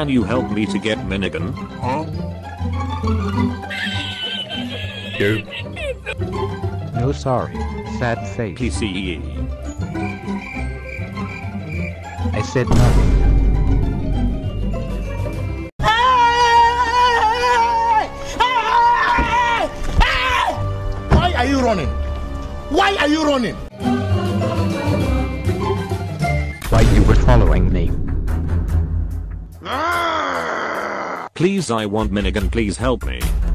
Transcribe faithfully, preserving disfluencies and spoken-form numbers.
Can you help me to get Minigun? Huh? Nope. No sorry, sad face. P C E. I said nothing. Why are you running? Why are you running? Why you were following me? Please, I want Minigun, please help me.